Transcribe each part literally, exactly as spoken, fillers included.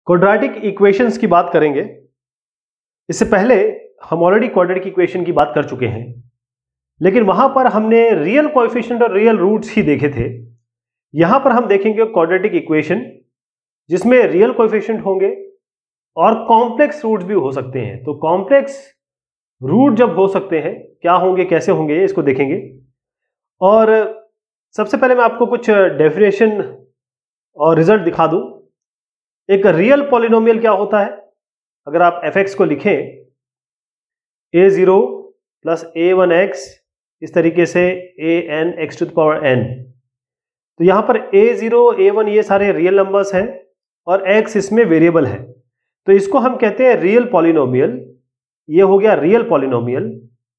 Quadratic equations की बात करेंगे। इससे पहले हम ऑलरेडी क्वाड्रेटिक इक्वेशन की बात कर चुके हैं, लेकिन वहां पर हमने रियल कोएफिशिएंट और रियल रूट्स ही देखे थे। यहां पर हम देखेंगे क्वाड्रेटिक इक्वेशन जिसमें रियल कोएफिशिएंट होंगे और कॉम्प्लेक्स रूट्स भी हो सकते हैं। तो कॉम्प्लेक्स रूट जब हो सकते हैं, क्या होंगे, कैसे होंगे, इसको देखेंगे। और सबसे पहले मैं आपको कुछ डेफिनेशन और रिजल्ट दिखा दूं। एक रियल पॉलिनोमियल क्या होता है? अगर आप एफ एक्स को लिखें a zero plus a one x, इस तरीके से a n x to the power n, तो यहां पर ए जीरो ए वन ये सारे रियल नंबर्स हैं और x इसमें वेरिएबल है, तो इसको हम कहते हैं रियल पॉलिनोमियल। ये हो गया रियल पॉलिनोमियल।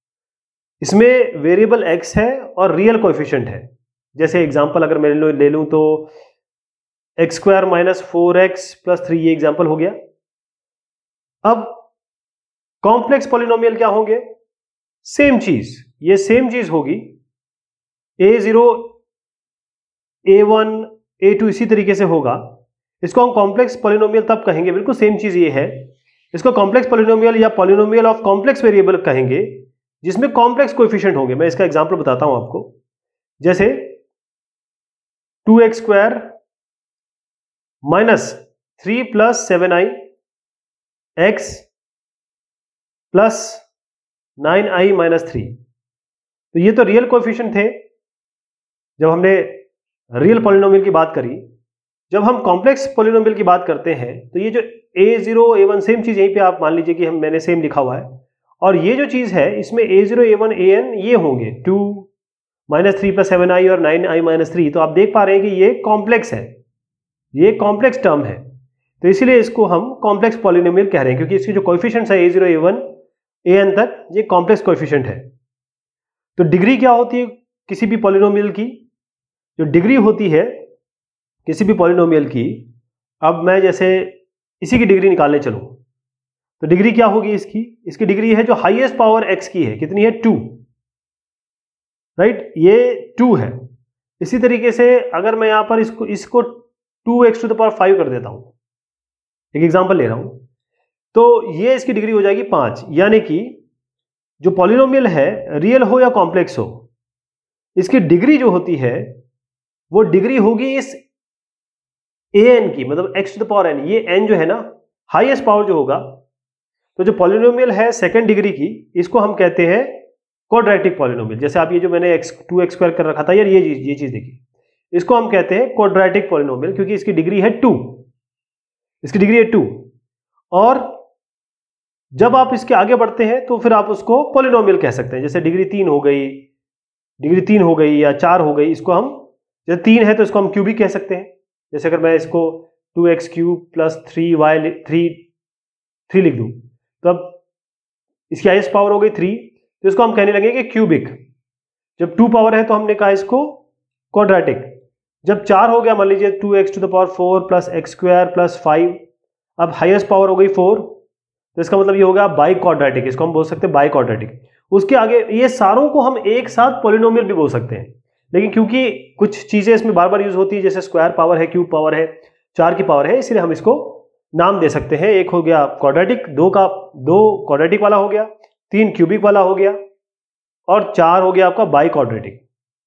इसमें वेरिएबल x है और रियल कोएफिशिएंट है। जैसे एग्जांपल अगर मैं ले लूं तो x square minus four x plus three, ये एग्जाम्पल हो गया। अब कॉम्प्लेक्स पॉलिनोमियल क्या होंगे? सेम चीज, ये सेम चीज होगी, a zero a one a two इसी तरीके से होगा। इसको हम कॉम्प्लेक्स पॉलिनोमियल तब कहेंगे, बिल्कुल सेम चीज ये है। इसको कॉम्प्लेक्स पॉलिनोमियल या पॉलिनोमियल ऑफ कॉम्प्लेक्स वेरिएबल कहेंगे जिसमें कॉम्प्लेक्स कोएफिशिएंट होंगे। मैं इसका एग्जांपल बताता हूं आपको। जैसे two x square minus three plus seven i x plus nine i minus three, तो ये तो रियल कोएफिशिएंट थे जब हमने रियल पॉलिनोमियल की बात करी। जब हम कॉम्प्लेक्स पॉलिनोमियल की बात करते हैं तो ये जो a zero a one, same चीज यहीं पे आप मान लीजिए कि हम मैंने सेम लिखा हुआ है, और ये जो चीज है इसमें a zero a one a n ये होंगे two minus three plus seven i और नाइन आई माइनस थ्री। तो आप देख पा रहे हैं कि ये कॉम्प्लेक्स है, ये कॉम्प्लेक्स टर्म है, तो इसीलिए इसको हम कॉम्प्लेक्स पॉलिनोमियल कह रहे हैं, क्योंकि इसकी जो कोएफिशिएंट्स है a zero a one a n तक, ये कॉम्प्लेक्स कोएफिशिएंट है। तो डिग्री क्या होती है किसी भी पॉलिनोमियल की? जो डिग्री होती है किसी भी पॉलिनोमियल की, अब मैं जैसे इसी की डिग्री निकालने चलूं तो डिग्री क्या होगी इसकी? इसकी डिग्री है जो हाईएस्ट पावर एक्स की है, कितनी है? टू, राइट, ये टू है। इसी तरीके से अगर मैं यहां पर इसको इसको two x to the power five कर देता हूं, एक एग्जांपल ले रहा हूं, तो ये इसकी डिग्री हो जाएगी पांच। यानी कि जो पॉलिनोमियल है, रियल हो या कॉम्प्लेक्स हो, इसकी डिग्री जो होती है वो डिग्री होगी इस ए एन की, मतलब x to the power n. ये एन जो है ना, हाईएस्ट पावर जो होगा, तो जो पॉलिनोमियल है सेकंड डिग्री की, इसको हम कहते हैं क्वाड्रेटिक पॉलिनोमियल। जैसे आप ये जो मैंने एक्स टू एक्स स्क्वायर कर रखा था यार, ये चीज ये चीज देखिए, इसको हम कहते हैं क्वाड्रेटिक पॉलिनोमियल, क्योंकि इसकी डिग्री है टू, इसकी डिग्री है टू। और जब आप इसके आगे बढ़ते हैं तो फिर आप उसको पॉलिनोमियल कह सकते हैं। जैसे डिग्री तीन हो गई, डिग्री तीन हो गई या चार हो गई, इसको हम, जैसे तीन है तो इसको हम क्यूबिक कह सकते हैं। जैसे अगर मैं इसको two x cube plus three y three three लिख दूं, तो अब इसकी हाईएस्ट पावर हो गई थ्री, तो इसको हम कहने लगेंगे क्यूबिक। जब टू पावर है तो हमने कहा इसको क्वाड्रेटिक। जब चार हो गया, मान लीजिए two x to the power four plus x square plus five, अब हाईएस्ट पावर हो गई फोर, तो इसका मतलब ये होगा बाई क्वाड्रेटिक, इसको हम बोल सकते हैं बाई क्वाड्रेटिक। उसके आगे ये सारों को हम एक साथ पॉलिनोमियल भी बोल सकते हैं, लेकिन क्योंकि कुछ चीजें इसमें बार बार यूज होती है, जैसे स्क्वायर पावर है, क्यूब पावर है, चार की पावर है, इसलिए हम इसको नाम दे सकते हैं। एक हो गया क्वाड्रेटिक, दो का दो क्वाड्रेटिक वाला हो गया, तीन क्यूबिक वाला हो गया, और चार हो गया आपका बाई क्वाड्रेटिक।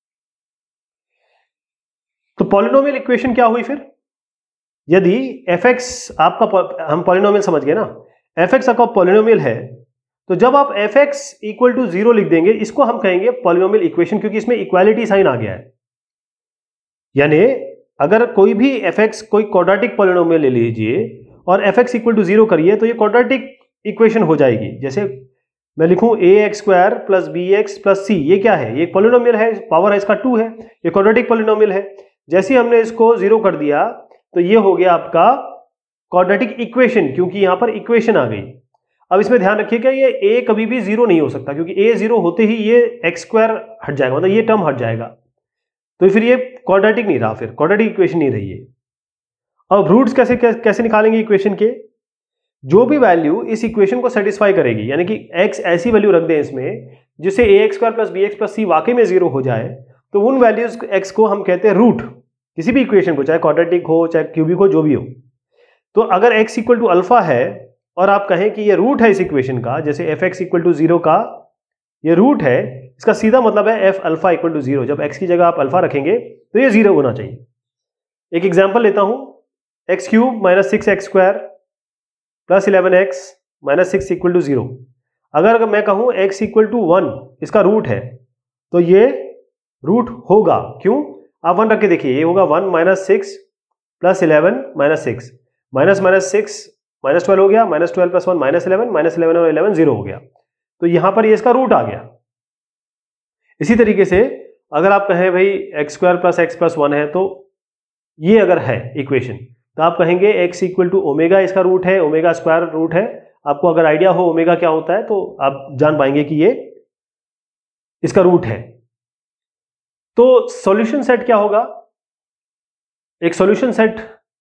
तो पॉलिनोमियल इक्वेशन क्या हुई फिर? यदि एफ एक्स आपका, हम पॉलिनोमियल समझ गए ना, एफ एक्स आपका पॉलिनोमियल है, तो जब आप f x equal to zero लिख देंगे, इसको हम कहेंगे पॉलिनोमियल इक्वेशन, क्योंकि इसमें इक्वालिटी साइन आ गया है। यानी अगर कोई भी एफ एक्स, कोई क्वाड्रेटिक पॉलिनोमियल ले लीजिए और f x equal to zero करिए, तो ये क्वाड्रेटिक इक्वेशन हो जाएगी। जैसे मैं लिखूं a x square plus b x plus c, ये क्या है? ये पॉलिनोमियल है, पावर है इसका टू है, ये क्वाड्रेटिक पॉलिनोमियल है। जैसे हमने इसको जीरो कर दिया तो ये हो गया आपका क्वाड्रेटिक इक्वेशन, क्योंकि यहां पर इक्वेशन आ गई। अब इसमें ध्यान रखिएगा, ये ए कभी भी जीरो नहीं हो सकता, क्योंकि ए जीरो होते ही ये एक्स स्क्वायर हट जाएगा, मतलब ये टर्म हट जाएगा, तो फिर ये क्वाड्रेटिक नहीं रहा, फिर क्वाड्रेटिक इक्वेशन नहीं रही है। अब रूट्स कैसे कैसे निकालेंगे इक्वेशन के? जो भी वैल्यू इस इक्वेशन को सेटिस्फाई करेगी, यानी कि x ऐसी वैल्यू रख दें इसमें जिससे a x square plus b x plus c वाकई में जीरो हो जाए, तो उन वैल्यूज x को हम कहते हैं रूट, किसी भी इक्वेशन को, चाहे क्वाड्रेटिक हो चाहे क्यूबिक हो, जो भी हो। तो अगर x इक्वल टू अल्फा है और आप कहें कि ये रूट है इस इक्वेशन का, जैसे f x equal to zero का ये रूट है, इसका सीधा मतलब है f alpha equal to zero. जब x की जगह आप अल्फा रखेंगे तो ये जीरो होना चाहिए। एक एग्जांपल लेता हूं, x cube minus six x square plus eleven x minus six equal to zero. अगर अगर मैं कहूं x इक्वल टू वन इसका रूट है तो ये रूट होगा। क्यों? आप वन रख के देखिए, ये होगा one minus six plus eleven minus six, minus minus six minus twelve हो गया, minus twelve plus one minus eleven, minus eleven और इलेवन जीरो हो गया। तो यहां पर ये इसका रूट आ गया। इसी तरीके से अगर आप कहें भाई x square plus x plus one है, तो ये अगर है इक्वेशन तो आप कहेंगे x इक्वल टू ओमेगा इसका रूट है, ओमेगा स्क्वायर रूट है। आपको अगर आइडिया हो ओमेगा क्या होता है तो आप जान पाएंगे कि ये इसका रूट है। तो सॉल्यूशन सेट क्या होगा? एक सॉल्यूशन सेट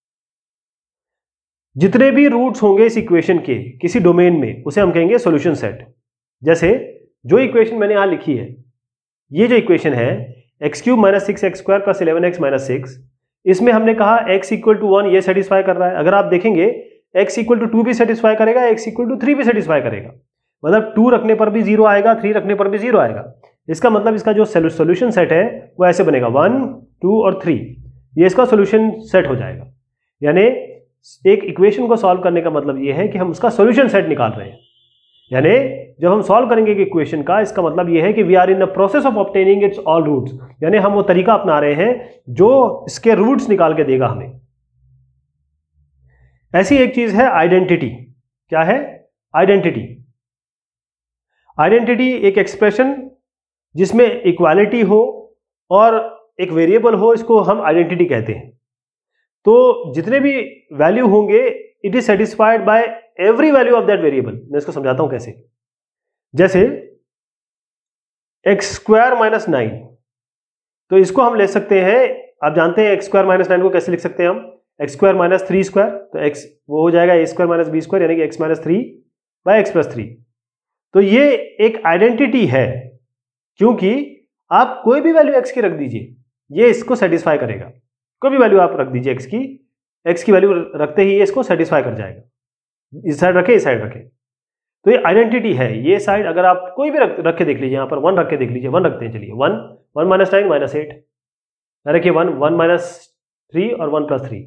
जितने भी रूट्स होंगे इस इक्वेशन के किसी डोमेन में उसे हम कहेंगे सॉल्यूशन सेट। जैसे जो इक्वेशन मैंने यहां लिखी है, ये जो इक्वेशन है x cube minus six x square plus eleven x minus six, इसमें हमने कहा x इक्वल टू वन ये सेटिस्फाई कर रहा है। अगर आप देखेंगे x इक्वल टू टू भी सेटिस्फाई करेगा, x इक्वल टू थ्री भी सेटिस्फाई करेगा। मतलब टू रखने पर भी जीरो आएगा, थ्री रखने पर भी जीरो आएगा। इसका मतलब इसका जो सॉल्यूशन सेट है वो ऐसे बनेगा, वन टू और थ्री, ये इसका सॉल्यूशन सेट हो जाएगा। यानी एक इक्वेशन को सॉल्व करने का मतलब ये है कि हम उसका सॉल्यूशन सेट निकाल रहे हैं। यानी जब हम सॉल्व करेंगे इक्वेशन का, इसका मतलब ये है कि we are in the process of obtaining its all roots. यानी हम वो तरीका अपना रहे हैं जो इसके रूट्स निकाल के देगा हमें। ऐसी एक चीज है आइडेंटिटी। क्या है? आइडेंटिटी। आइडेंटिटी एक एक्सप्रेशन जिसमें इक्वालिटी हो और एक वेरिएबल हो, इसको हम आइडेंटिटी कहते हैं। तो जितने भी वैल्यू होंगे it is satisfied by every value of that variable. मैं इसको समझाता हूं कैसे। जैसे एक्स स्क्वायर माइनस नाइन, तो इसको हम ले सकते हैं, आप जानते हैं एक्स स्क्वायर माइनस नाइन को कैसे लिख सकते हैं हम? X square minus three square, तो एक्स वो हो जाएगा a square minus b square, यानी कि x minus three by x plus three. तो ये एक आइडेंटिटी है, क्योंकि आप कोई भी वैल्यू एक्स की रख दीजिए, ये इसको सेटिस्फाई करेगा। कोई भी वैल्यू आप रख दीजिए एक्स की, एक्स की वैल्यू रखते ही ये इसको सेटिस्फाई कर जाएगा। इस साइड रखे, इस साइड रखे, तो ये आइडेंटिटी है। ये साइड अगर आप कोई भी रख रख के देख लीजिए, यहां पर वन रख के देख लीजिए, वन रखते हैं, चलिए one, one minus nine minus eight, रखिए वन, वन माइनस थ्री और one plus three,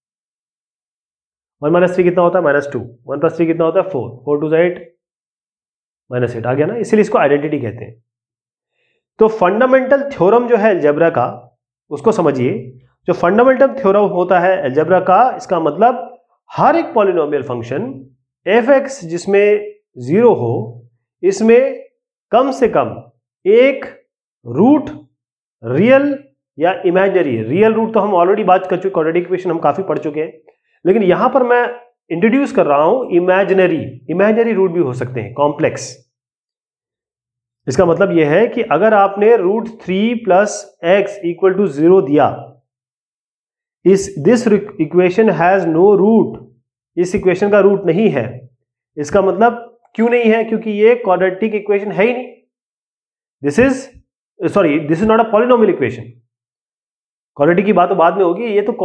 one minus three कितना होता है? Minus two, one plus three कितना होता है? Four, four two eight minus eight आ गया ना, इसीलिए इसको आइडेंटिटी कहते हैं। तो फंडामेंटल थ्योरम जो है अलजेब्रा का, उसको समझिए। जो फंडामेंटल थ्योरम होता है अलजेब्रा का, इसका मतलब हर एक पॉलिनोमियल फंक्शन एफ एक्स जिसमें जीरो हो, इसमें कम से कम एक रूट रियल या इमेजिनरी। रियल रूट तो हम ऑलरेडी बात कर चुके, क्वाड्रेटिक इक्वेशन हम काफी पढ़ चुके हैं, लेकिन यहां पर मैं इंट्रोड्यूस कर रहा हूं इमेजिनरी। इमेजिनरी रूट भी हो सकते हैं, कॉम्प्लेक्स। इसका मतलब यह है कि अगर आपने root three plus x equal to zero दिया, इस this equation has no root, इस इक्वेशन का रूट नहीं है। इसका मतलब क्यों नहीं है? क्योंकि ये क्वाड्रेटिक इक्वेशन है ही नहीं। This is sorry this is not a polynomial equation. Quadratic की बात तो बाद में होगी। ये तो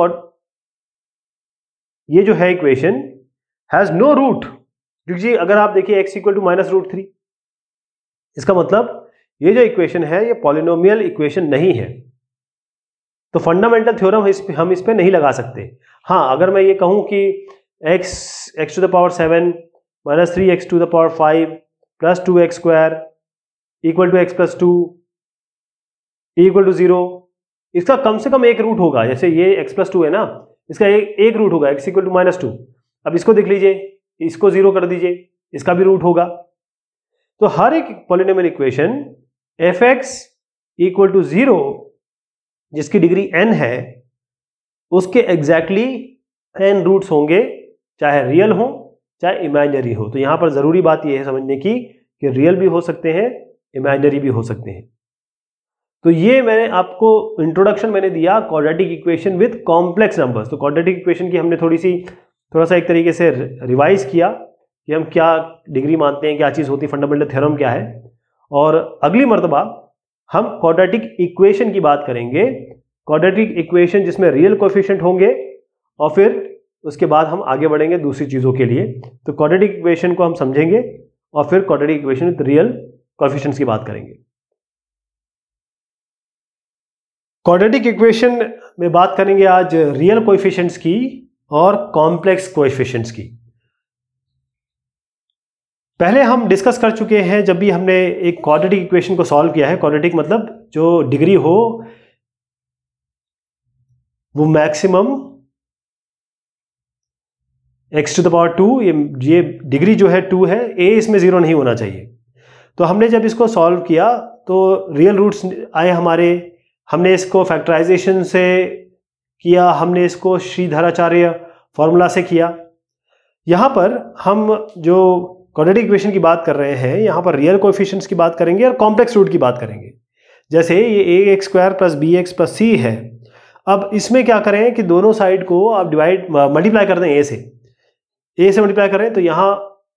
ये जो है इक्वेशन हैज नो रूट, क्योंकि अगर आप देखिए x equal to minus root three, इसका मतलब ये जो इक्वेशन है ये पॉलिनोमियल इक्वेशन नहीं है। तो फंडामेंटल थ्योरम हम इस पे नहीं लगा सकते। हाँ, अगर मैं ये कहूं कि x x to the power seven minus three x to the power five plus two x square equal to x plus two equal to zero, इसका कम से कम एक रूट होगा। जैसे ये x प्लस टू है ना, इसका एक एक रूट होगा, x equal to minus two. अब इसको देख लीजिए, इसको जीरो कर दीजिए, इसका भी रूट होगा। तो हर एक polynomial equation f x equal to zero जिसकी डिग्री n है, उसके एग्जैक्टली n रूट्स होंगे, चाहे रियल हो चाहे इमेजिनरी हो। तो यहां पर जरूरी बात यह है समझने की कि रियल भी हो सकते हैं, इमेजिनरी भी हो सकते हैं। तो ये मैंने आपको इंट्रोडक्शन मैंने दिया quadratic equation with complex numbers. तो क्वाड्रेटिक इक्वेशन की हमने थोड़ी सी थोड़ा सा एक तरीके से रिवाइज किया कि हम क्या डिग्री मानते हैं, क्या चीज़ होती है, फंडामेंटल थ्योरम क्या है। और अगली मर्तबा हम क्वाड्रेटिक इक्वेशन की बात करेंगे, क्वाड्रेटिक इक्वेशन जिसमें रियल कोएफिशिएंट होंगे और फिर उसके बाद हम आगे बढ़ेंगे दूसरी चीज़ों के लिए। तो क्वाड्रेटिक इक्वेशन को हम समझेंगे और फिर quadratic equation with real coefficients की बात करेंगे। क्वाड्रेटिक इक्वेशन में बात करेंगे आज रियल कोएफिशिएंट्स की और कॉम्प्लेक्स कोएफिशिएंट्स की। पहले हम डिस्कस कर चुके हैं जब भी हमने एक क्वाड्रेटिक इक्वेशन को सॉल्व किया है। क्वाड्रेटिक मतलब जो डिग्री हो वो maximum x to the power two, ये ये डिग्री जो है टू है, ए इसमें जीरो नहीं होना चाहिए। तो हमने जब इसको सॉल्व किया तो रियल रूट्स आए हमारे, हमने इसको फैक्टराइजेशन से किया, हमने इसको श्रीधराचार्य फॉर्मूला से किया। यहाँ पर हम जो क्वाड्रेटिक इक्वेशन की बात कर रहे हैं, यहाँ पर रियल कोएफिशिएंट्स की बात करेंगे और कॉम्प्लेक्स रूट की बात करेंगे। जैसे ये a x square plus b x plus c है। अब इसमें क्या करें कि दोनों साइड को आप डिवाइड मल्टीप्लाई कर दें, ए से ए से मल्टीप्लाई करें, तो यहाँ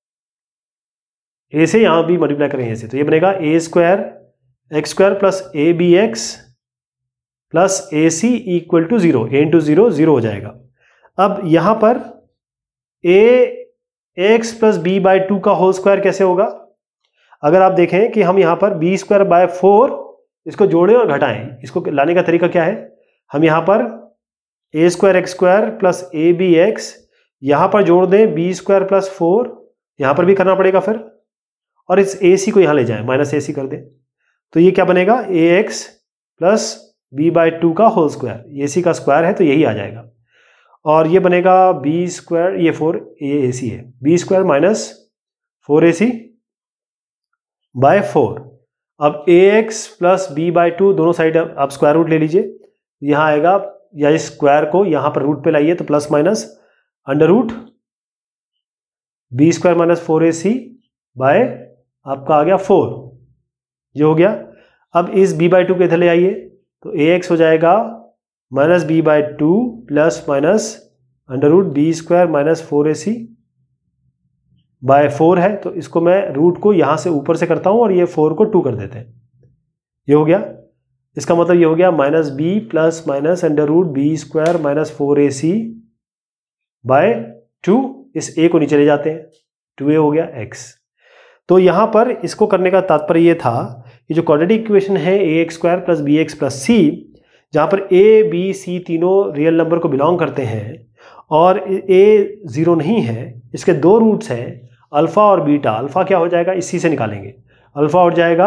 ए से यहाँ भी मल्टीप्लाई करें ए से, तो ये बनेगा a square x square plus a b x plus a c equal to zero, a into zero zero हो जाएगा। अब यहाँ पर a x plus b by two का होल स्क्वायर कैसे होगा? अगर आप देखें कि हम यहाँ पर बी स्क्वायर बाय फोर इसको जोड़ें और घटाएं, इसको लाने का तरीका क्या है? हम यहाँ पर a square x square plus a b x यहाँ पर जोड़ दें बी स्क्वायर प्लस फोर, यहाँ पर भी करना पड़ेगा फिर, और इस ए सी को यहाँ ले जाएं, माइनस ए सी कर दें, तो ये क्या बनेगा? A x plus b by two का होल स्क्वायर, ए सी का स्क्वायर है तो यही आ जाएगा, और ये बनेगा बी स्क्वायर, ये फोर ए ए सी है, b square minus four a c by four. अब a x plus b by two दोनों साइड आप स्क्वायर रूट ले लीजिए, यहाँ आएगा, या इस स्क्वायर को यहाँ पर रूट पे लाइए तो plus minus under root b square minus four a c by आपका आ गया फोर, ये हो गया। अब इस बी बाई टू को इधर ले आइए तो ए एक्स हो जाएगा minus b by two plus minus under root b square minus four a c by four है, तो इसको मैं रूट को यहाँ से ऊपर से करता हूँ और ये फोर को टू कर देते हैं, ये हो गया। इसका मतलब ये हो गया minus b plus minus under root b square minus four a c by two, इस ए को नीचे ले जाते हैं, टू ए हो गया एक्स। तो यहाँ पर इसको करने का तात्पर्य ये था कि जो क्वाड्रेटिक इक्वेशन है a x square plus b x plus c, जहाँ पर ए बी सी तीनों रियल नंबर को बिलोंग करते हैं और ए ज़ीरो नहीं है, इसके दो रूट्स हैं अल्फ़ा और बीटा। अल्फ़ा क्या हो जाएगा? इसी से निकालेंगे, अल्फ़ा हो जाएगा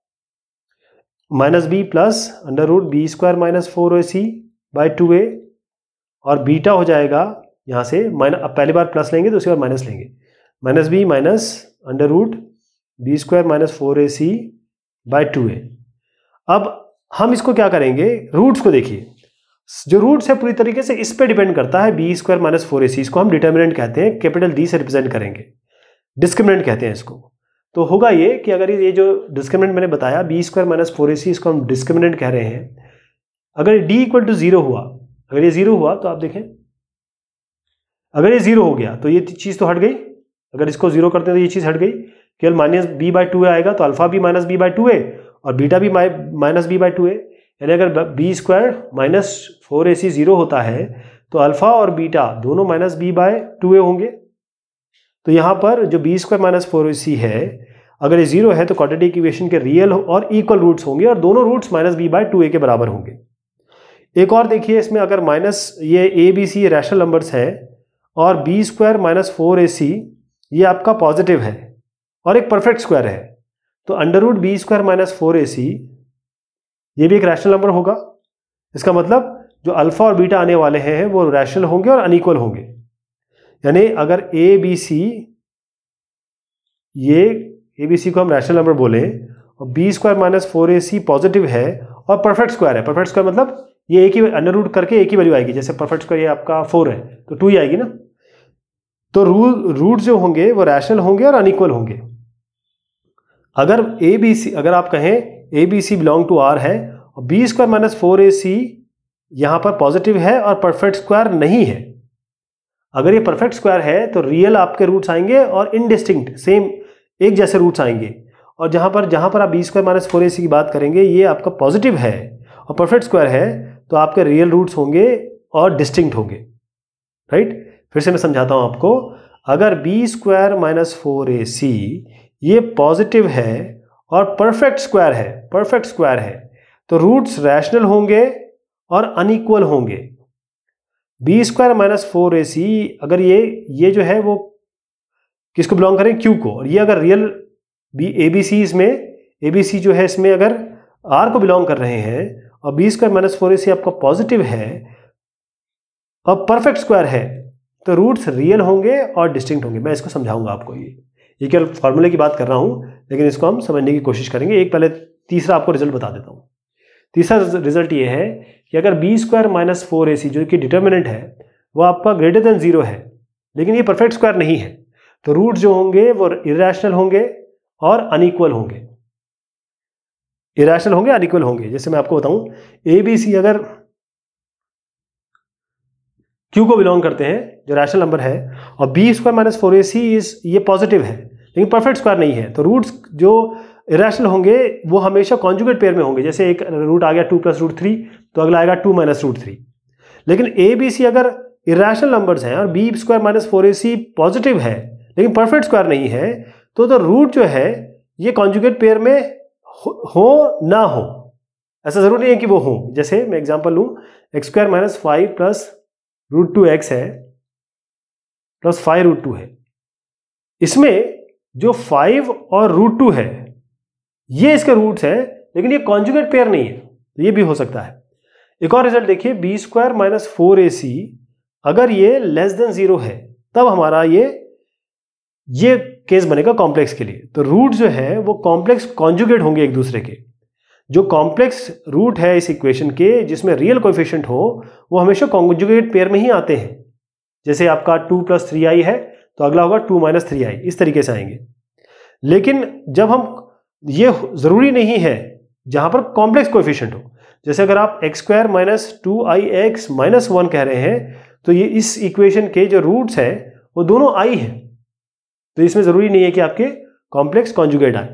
minus b plus under root b square minus four a c by two a, और बीटा हो जाएगा यहाँ से माइनस, अब पहली बार प्लस लेंगे तो उसके बाद माइनस लेंगे, minus b minus under root b square minus four a c by two a. अब हम इसको क्या करेंगे? रूट्स को देखिए, जो रूट्स है पूरी तरीके से इस पे डिपेंड करता है, b square minus four a c, इसको हम डिटर्मिनेंट कहते हैं, कैपिटल डी से रिप्रेजेंट करेंगे, डिस्क्रिमिनेंट कहते हैं इसको। तो होगा ये कि अगर ये जो डिस्क्रिमिनेंट मैंने बताया b square minus four a c, इसको हम डिस्क्रिमिनेंट कह रहे हैं। अगर डी इक्वल टू जीरो हुआ, अगर ये जीरो हुआ तो आप देखें, अगर ये जीरो हो गया तो ये चीज़ तो हट गई, अगर इसको जीरो करते हैं तो ये चीज़ हट गई, केवल minus b by two a आएगा, तो अल्फा भी minus b by two a और बीटा भी minus b by two a, यानी अगर b square minus four a c zero होता है तो अल्फा और बीटा दोनों minus b by two a होंगे। तो यहाँ पर जो b square minus four a c है, अगर ये जीरो है तो क्वाड्रेटिक इक्वेशन के रियल और इक्वल रूट्स होंगे और दोनों roots minus b by two a के बराबर होंगे। एक और देखिए, इसमें अगर माइनस ये a b c rational numbers है और b square minus four a c ये आपका पॉजिटिव है और एक परफेक्ट स्क्वायर है, तो under root b square minus four a c ये भी एक रैशनल नंबर होगा। इसका मतलब जो अल्फा और बीटा आने वाले हैं वो रैशनल होंगे और अनइक्वल होंगे, यानी अगर ए बी सी, ये ए बी सी को हम रैशनल नंबर बोले और b square minus four a c positive है और परफेक्ट स्क्वायर है, परफेक्ट स्क्वायर मतलब ये एक ही अंडर रूट करके एक ही वैल्यू आएगी, जैसे परफेक्ट स्क्वायर ये आपका फोर है तो टू ही आएगी ना। तो रूल रूट जो होंगे वो रैशनल होंगे और अनइक्वल होंगे। अगर ए बी सी, अगर आप कहें a b c belong to R है और b square minus four a c यहाँ पर पॉजिटिव है और परफेक्ट स्क्वायर नहीं है, अगर ये परफेक्ट स्क्वायर है तो रियल आपके रूट्स आएंगे और इनडिस्टिंक्ट सेम एक जैसे रूट्स आएंगे, और जहाँ पर जहाँ पर आप b square minus four a c की बात करेंगे ये आपका पॉजिटिव है और परफेक्ट स्क्वायर है, तो आपके रियल रूट्स होंगे और डिस्टिंक्ट होंगे, राइट। फिर से मैं समझाता हूं आपको। अगर b square minus four a c ये पॉजिटिव है और परफेक्ट स्क्वायर है, परफेक्ट स्क्वायर है, तो रूट्स रैशनल होंगे और अनइक्वल होंगे। B square minus four a c अगर ये ये जो है वो किसको बिलोंग करें, क्यू को, और ये अगर real b a b c इसमें ए बी सी जो है इसमें अगर आर को बिलोंग कर रहे हैं और b square minus four a c आपका पॉजिटिव है और परफेक्ट स्क्वायर है, तो रूट्स रियल होंगे और डिस्टिंक्ट होंगे। मैं इसको समझाऊंगा आपको। ये ये केवल फॉर्मूले की बात कर रहा हूं, लेकिन इसको हम समझने की कोशिश करेंगे। एक पहले तीसरा आपको रिजल्ट बता देता हूं। तीसरा रिजल्ट ये है कि अगर b square minus four a c जो कि डिटर्मिनेंट है वो आपका ग्रेटर देन जीरो है, लेकिन ये परफेक्ट स्क्वायर नहीं है, तो रूट जो होंगे वो इरेशनल होंगे और अनइक्वल होंगे। इरेशनल होंगे, अनइक्वल होंगे। जैसे मैं आपको बताऊं, ए बी सी अगर क्यू को बिलोंग करते हैं जो रैशनल नंबर है, और b square minus four a c इस ये पॉजिटिव है लेकिन परफेक्ट स्क्वायर नहीं है, तो रूट्स जो इरेशनल होंगे वो हमेशा कॉन्जुगेट पेयर में होंगे। जैसे एक रूट आ गया टू प्लस रूट थ्री, तो अगला आएगा टू माइनस रूट थ्री। लेकिन ए बी सी अगर इरेशनल नंबर्स हैं और b square minus four a c positive है लेकिन परफेक्ट स्क्वायर नहीं है, तो तो रूट जो है ये कॉन्जुगेट पेयर में हो, हो ना हो, ऐसा जरूरी नहीं है कि वो हो। जैसे मैं एग्जांपल लूं, x square minus five plus root two x है प्लस फाइव रूट टू है। इसमें जो फाइव और रूट टू है ये इसके रूट्स हैं, लेकिन ये कॉन्जुगेट पेयर नहीं है, तो ये भी हो सकता है। एक और रिजल्ट देखिए, b square minus four a c अगर ये लेस देन जीरो है, तब हमारा ये ये केस बनेगा कॉम्प्लेक्स के लिए। तो रूट जो है वो कॉम्प्लेक्स कॉन्जुगेट होंगे एक दूसरे के। जो कॉम्प्लेक्स रूट है इस इक्वेशन के जिसमें रियल कोएफिशिएंट हो, वो हमेशा कॉन्जुगेट पेयर में ही आते हैं। जैसे आपका टू प्लस थ्री आई है तो अगला होगा टू माइनस थ्री आई, इस तरीके से आएंगे। लेकिन जब हम, ये जरूरी नहीं है जहां पर कॉम्प्लेक्स कोएफिशिएंट हो। जैसे अगर आप x square minus two i x minus one कह रहे हैं, तो ये इस इक्वेशन के जो रूट्स हैं वो दोनों आई हैं, तो इसमें जरूरी नहीं है कि आपके कॉम्प्लेक्स कॉन्जुगेट आए।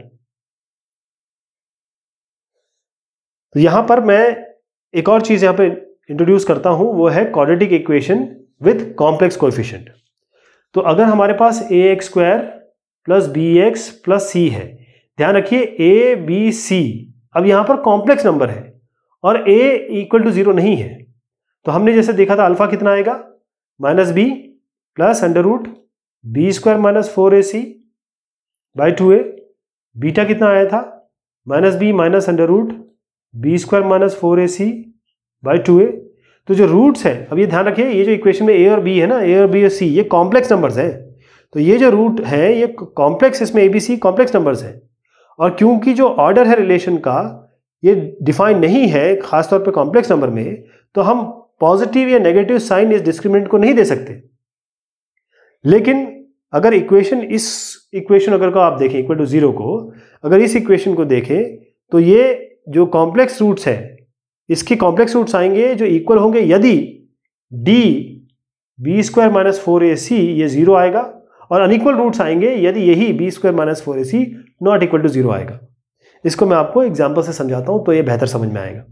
तो यहां पर मैं एक और चीज यहां पे इंट्रोड्यूस करता हूं, वो है quadratic equation with complex coefficient. तो अगर हमारे पास a x square plus b x plus c है, ध्यान रखिए ए बी सी अब यहां पर कॉम्प्लेक्स नंबर है और a इक्वल टू जीरो नहीं है, तो हमने जैसे देखा था अल्फा कितना आएगा, minus b plus under root b square minus four a c by two a. Beta कितना आया था, minus b minus under root b square minus four a c by two a. तो जो रूट्स है, अब ये ध्यान रखिए, ये जो इक्वेशन में a और b है ना, a और b और c ये कॉम्प्लेक्स नंबर्स हैं, तो ये जो रूट है ये कॉम्प्लेक्स, इसमें a b c complex numbers हैं। और क्योंकि जो ऑर्डर है रिलेशन का ये डिफाइन नहीं है खासतौर पे कॉम्प्लेक्स नंबर में, तो हम पॉजिटिव या नेगेटिव साइन इस डिस्क्रिमिनेंट को नहीं दे सकते। लेकिन अगर इक्वेशन, इस इक्वेशन अगर को आप देखें इक्वल टू जीरो को, अगर इस इक्वेशन को देखें तो ये जो कॉम्प्लेक्स रूट्स है इसके कॉम्प्लेक्स रूट्स आएंगे जो इक्वल होंगे यदि D b square minus four a c ये जीरो आएगा, और अनइक्वल रूट्स आएंगे यदि यही b square minus four a c not equal to zero आएगा। इसको मैं आपको एग्जांपल से समझाता हूं तो ये बेहतर समझ में आएगा।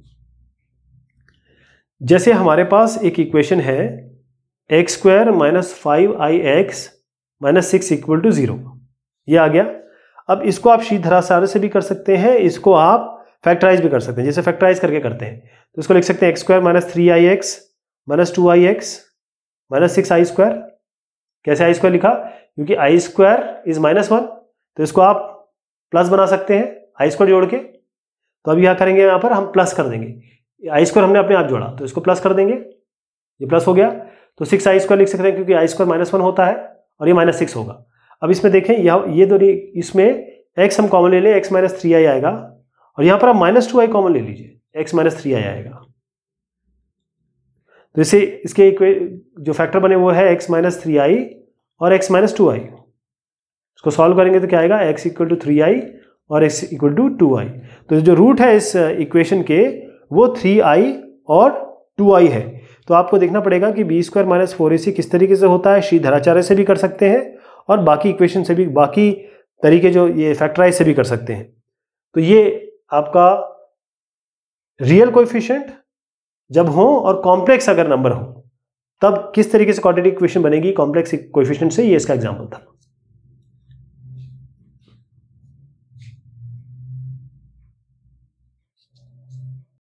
जैसे हमारे पास एक इक्वेशन है x square minus five i x minus six equal to zero, ये आ गया। अब इसको आप शीघ्राचार्य से भी कर सकते हैं, इसको आप फैक्टराइज भी कर सकते हैं, जैसे फैक्टराइज करके करते हैं तो इसको लिख सकते हैं x square minus three i x minus two i x minus six i square. कैसे आई स्क्वायर लिखा, क्योंकि i square is minus one, तो इसको आप प्लस बना सकते हैं आई स्क्वायर जोड़ के। तो अब यह करेंगे, यहाँ पर हम प्लस कर देंगे, आई स्क्वायर हमने अपने आप जोड़ा तो इसको प्लस कर देंगे, ये प्लस हो गया। तो सिक्स आई स्क्वायर लिख सकते हैं क्योंकि आई स्क्वायर माइनस वन होता है और ये माइनस सिक्स होगा। अब इसमें देखें यह ये दो, इसमें एक्स हम कॉमन ले लें, एक्स माइनस थ्री आई आएगा, और यहाँ पर आप माइनस टू आई कॉमन ले लीजिए, एक्स माइनस थ्री आई आएगा। तो इसे इसके जो फैक्टर बने वो है एक्स माइनस थ्री आई और एक्स माइनस टू आई। इसको सॉल्व करेंगे तो क्या आएगा, x equal to three i और x equal to two i. तो जो रूट है इस इक्वेशन के वो थ्री आई और टू आई है। तो आपको देखना पड़ेगा कि b square minus four a c किस तरीके से होता है, श्रीधराचार्य से भी कर सकते हैं और बाकी इक्वेशन से भी, बाकी तरीके जो ये फैक्टराइज से भी कर सकते हैं। तो ये आपका रियल कोएफिशिएंट जब हो और कॉम्प्लेक्स अगर नंबर हो तब किस तरीके से क्वाड्रेटिक इक्वेशन बनेगी कॉम्प्लेक्स कोएफिशिएंट से, ये इसका एग्जांपल था।